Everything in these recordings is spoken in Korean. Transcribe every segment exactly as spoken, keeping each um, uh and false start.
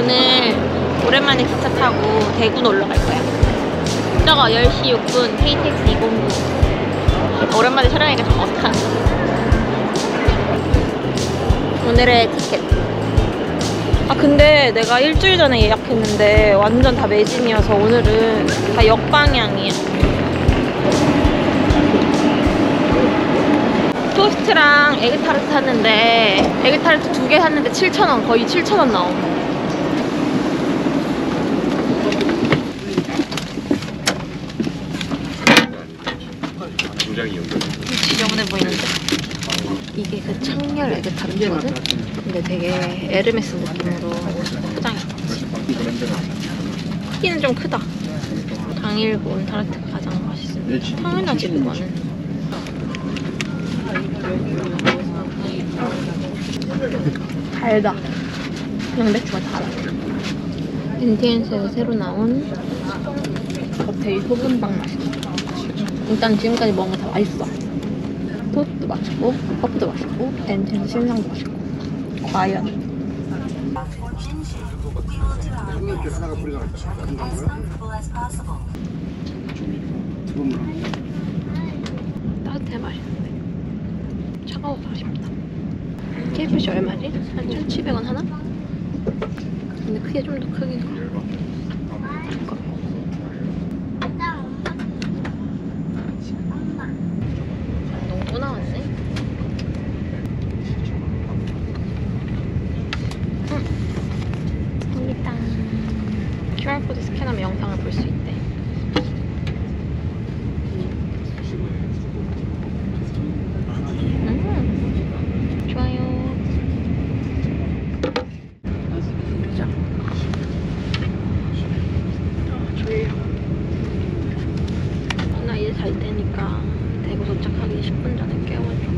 오늘 오랜만에 기차 타고 대구 놀러 갈 거야. 저거 열 시 육 분 케이티엑스 이공구. 오랜만에 촬영하니까 좀 어색하네. 오늘의 티켓. 아 근데 내가 일주일 전에 예약했는데 완전 다 매진이어서 오늘은 다 역방향이야. 토스트랑 에그타르트 샀는데 에그타르트 두 개 샀는데 칠천 원, 거의 칠천 원 나오고. 굉장히 연결. 지저분해 보이는데? 이게 그 창렬 에그타르트거든? 근데 되게 에르메스 느낌으로 포장했지. 크기는 좀 크다. 당일 본 타르트가 가장 맛있어. 당연하지 그거는. 달다. 그냥 맥주가 달아. 엔티엔스에서 새로 나온 겉에 소금빵 맛있어. 일단 지금까지 먹은 거 다 맛있어. 토스트도 맛있고, 컵도 맛있고, 엔티엔스 신상도 맛있고. 과연. 따뜻해 맛있는데 차가워서 아쉽다. 케이피씨 얼마지? 한 천칠백 원 하나? 근데 크게 좀 더 크긴 해. 이거. 너무 또 나왔네. 응. 여기다. 큐알코드 스캔하면 영상을 볼 수 있대. 잘 때니까 대구 도착하기 십 분 전에 깨워줘.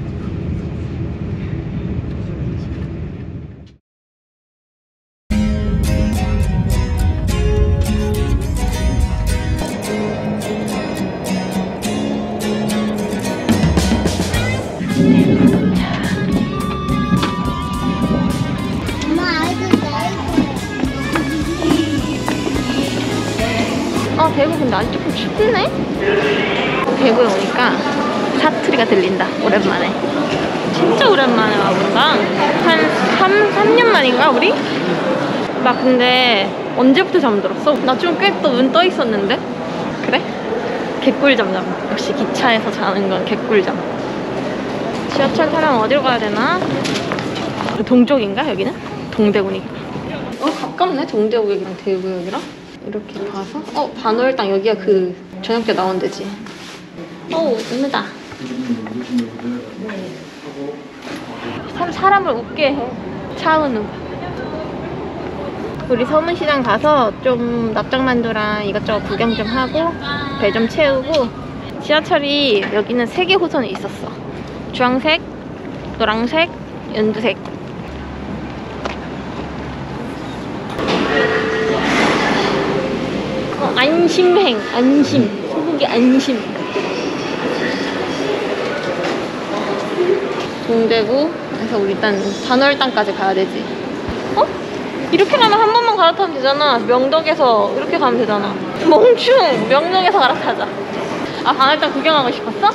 어, 대구 근데 아직 조금 춥네? 대구에 오니까 사투리가 들린다. 오랜만에. 진짜 오랜만에 와본다. 한 삼 년 만인가 우리? 나 근데 언제부터 잠들었어? 나 좀 꽤 또 눈 떠 있었는데? 그래? 개꿀잠 잠. 역시 기차에서 자는 건 개꿀잠. 지하철 타려면 어디로 가야 되나? 동쪽인가 여기는? 동대구니까. 어 가깝네 동대구역이랑 대구역이랑. 이렇게 가서 어 반월당 여기가 그 저녁 때 나온 데지. 오 은우다. 참 사람을 웃게 해. 차은우. 우리 서문시장 가서 좀 납작만두랑 이것저것 구경 좀 하고 배 좀 채우고. 지하철이 여기는 세 개 호선이 있었어. 주황색, 노란색, 연두색. 어, 안심행, 안심. 소고기 안심. 동대구에서 우리 일단 반월당까지 가야 되지. 어? 이렇게 가면 한 번만 갈아타면 되잖아. 명덕에서 이렇게 가면 되잖아. 멍충! 명덕에서 갈아타자. 아 반월당 구경하고 싶었어?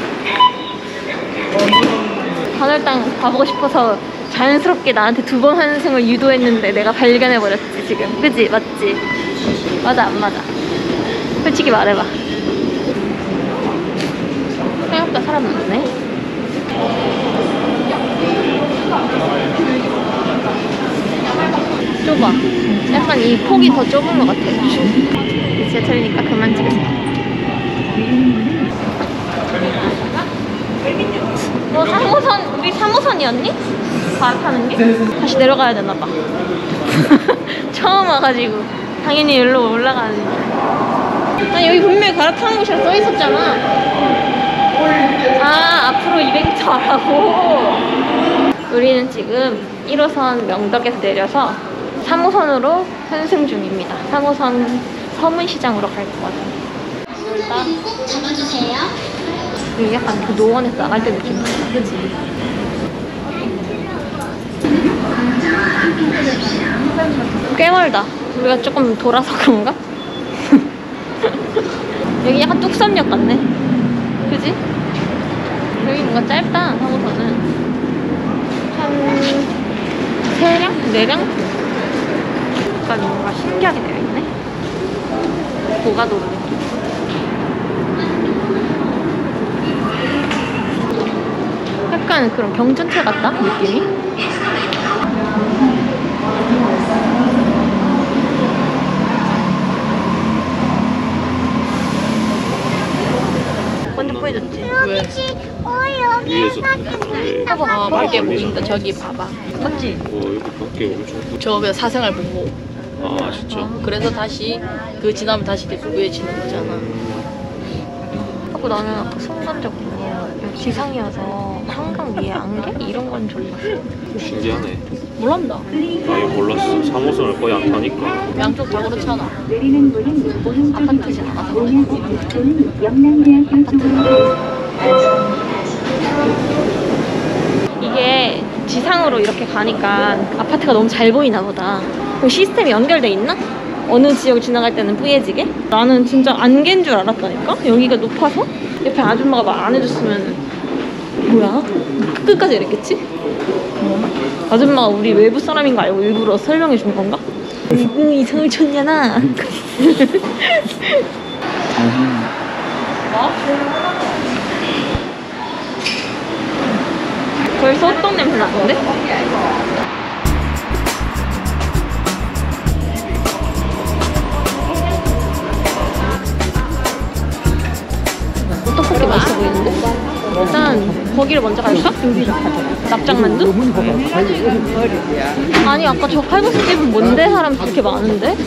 반월당 가보고 싶어서 자연스럽게 나한테 두 번 환승을 유도했는데 내가 발견해버렸지 지금. 그치? 맞지? 맞아 안 맞아? 솔직히 말해봐. 생각보다 사람 많네. 좁아. 약간 이 폭이 더 좁은 것 같아. 지하철이니까 그만 찍으세요. 너 삼 호선, 우리 삼 호선이었니? 갈아타는 게? 다시 내려가야 되나봐. 처음 와가지고 당연히 여기로 올라가는. 아니 여기 분명히 갈아타는 곳이라 써있었잖아. 아 앞으로 이백 미터 하라고. 우리는 지금 일 호선 명덕에서 내려서 삼 호선으로 환승 중입니다. 삼 호선 서문시장으로 갈 거거든. 일단 잡아주세요. 이게 약간 그 노원에서 나갈 때 느낌 나다. 그치? 꽤 멀다. 우리가 조금 돌아서 그런가? 여기 약간 뚝섬역 같네. 그지? 여기 뭔가 짧다, 하고서는. 한 세 량? 네 량? 약간 뭔가 신기하게 되어 있네. 고가도로 느낌. 약간 그런 경전철 같다, 느낌이. 완전 보여줬지? 왜? 위에서 네. 아, 밖에 보인다. 저기 봐봐. 맞지? 어 여기 밖에 엄청 저거 사생활 보고. 아 진짜? 그래서 다시 그 지나면 다시 계속 우회지는 거잖아. 하고 나는 아까 순간적으로 여기 지상이어서 한강 위에 안개? 이런 건 줄 알았어. 신기하네. 몰란다. 나 이거 몰랐어. 삼 호선을 거의 안 타니까. 양쪽 다 그렇잖아. 아파트진 않아서 이게 지상으로 이렇게 가니까 아파트가 너무 잘 보이나 보다. 그럼 시스템이 연결돼 있나? 어느 지역 지나갈 때는 뿌얘지게? 나는 진짜 안개인 줄 알았다니까? 여기가 높아서? 옆에 아줌마가 말 안 해줬으면 뭐야? 끝까지 이랬겠지? 아줌마가 우리 외부 사람인 거 알고 일부러 설명해 준 건가? 응, 이상을 쳤냐나. 뭐? 벌써 호떡 냄새 나던데? 떡볶이 맛있어 보이는데? 일단 거기를 먼저 갈까? 납작만두? 아니 아까 저 칼국수 집은 뭔데? 사람 그렇게 많은데?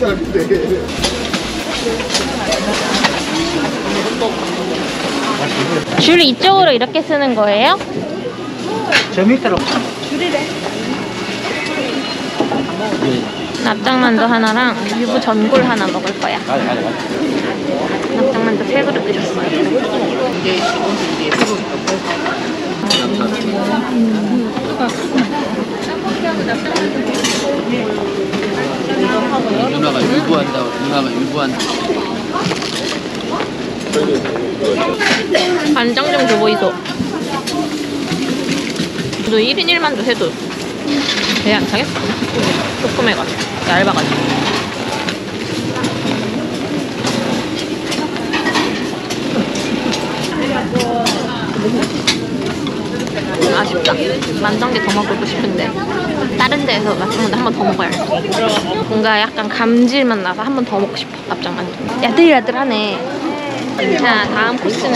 줄 이쪽으로 이렇게 쓰는 거예요? 저 밑으로. 납작만두 하나랑 유부 전골 하나 먹을 거야. 납작만두 세 그릇 드셨어요. 이제 직원들이 해보니까 누나가 유부한다고 누나가 유부한다. 간장 좀 줘 보이소. 너 일 인 일 만두 해도 배 안 차겠어? 조그매가지고 얇아가지고. 아쉽다. 만장게 더 먹고 싶은데 다른 데에서 납작만두 한 번 더 먹어야 돼. 뭔가 약간 감질맛 나서 한 번 더 먹고 싶어. 납작만두 야들야들하네. 자, 다음 코스는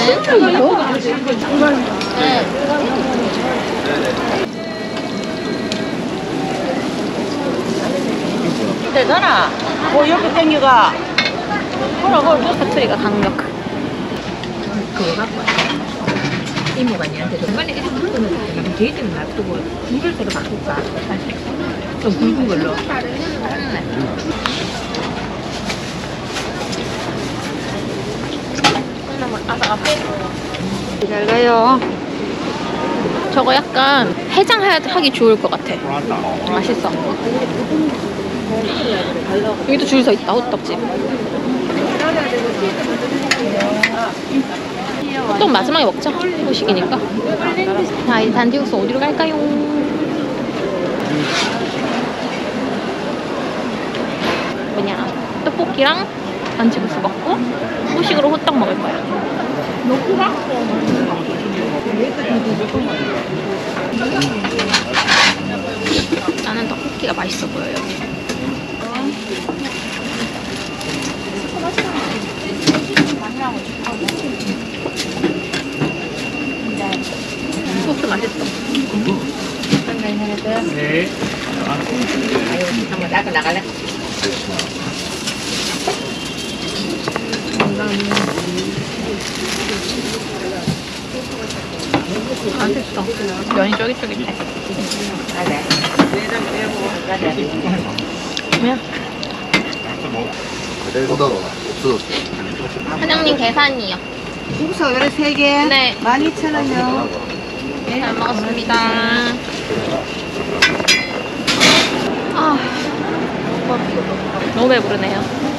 되잖아. 뭐 옆에 땡겨가. 사투리가 강력. 그거 갖고 왔어. 이모가 니한테 좀 빨리 이렇게 끓으면 돼지는 놔두고 굵을 때로 바꿀까? 좀 굵은 걸로. 잘 가요. 저거 약간 해장하기 좋을 것 같아. 맛있어. 여기도 줄 서 있다, 호떡집. 호떡 마지막에 먹자. 후식이니까. 자, 이 단티국수 어디로 갈까요? 뭐냐, 떡볶이랑 단티국수 먹고 후식으로 호떡 먹을 거야. 나는 떡볶이가 맛있어 보여요. 소스 맛있어. 네. 한번 나가 나갈래? 맛있어. 면이 쫄깃쫄깃해. 그래. 뭐야? 보다가 없어졌어. 사장님 계산이요. 국수 그래 세 개. 네. 만 이천 원이요. 잘 먹었습니다. 아, 아, 너무 배부르네요.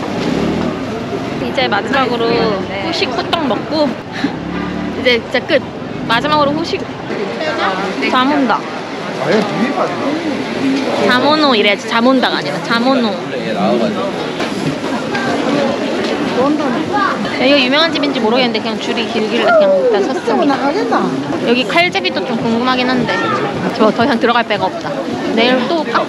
이제 마지막으로 후식 호떡 먹고 이제 진짜 끝. 마지막으로 후식. 잠 온다. 잠오노 이래야지. 잠 온다가 아니라 잠오노. 여기가 유명한 집인지 모르겠는데 그냥 줄이 길길래 그냥 일단 섰습니다. 여기 칼제비도 좀 궁금하긴 한데 저 더 이상 들어갈 데가 없다. 내일 또 올까?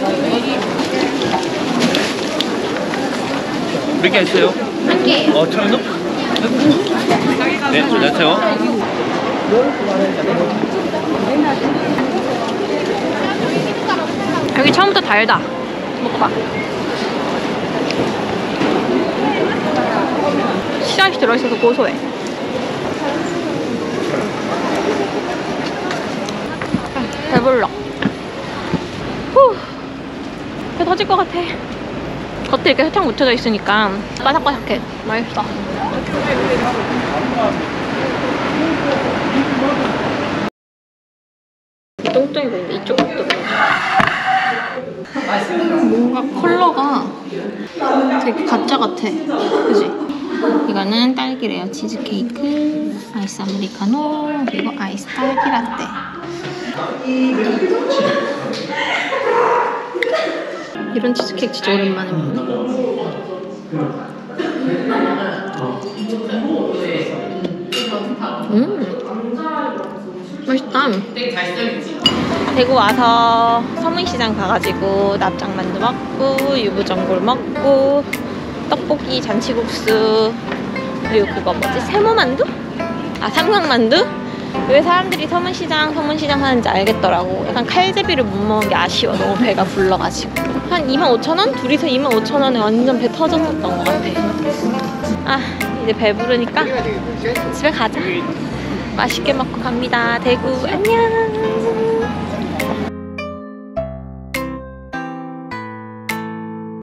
몇 개 있어요? 한 개. 어, 천 원? 네, 안녕하세요. 여기 처음부터 달다. 먹어봐. 씨앗이 들어있어서 고소해. 배불러. 후. 배 터질 것 같아. 겉에 이렇게 설탕 묻혀져 있으니까 바삭바삭해. 맛있어. 똥똥이 보이는데 이쪽도 뭔가 컬러가 되게 가짜 같아. 그지? 이거는 딸기래요. 치즈케이크, 아이스 아메리카노, 그리고 아이스 딸기 라떼. 이런 치즈케이크 진짜 오랜만에 먹네. 음, 맛있다. 대구 와서 서문시장 가가지고 납작만두 먹고 유부전골 먹고 떡볶이, 잔치국수, 그리고 그거 뭐지? 세모만두? 아, 삼각만두? 왜 사람들이 서문시장 서문시장 하는지 알겠더라고. 약간 칼제비를 못 먹은 게 아쉬워. 너무 배가 불러가지고. 한 이만 오천 원? 둘이서 이만 오천 원에 완전 배 터졌었던 것 같아. 아, 이제 배부르니까 집에 가자. 맛있게 먹고 갑니다. 대구 안녕.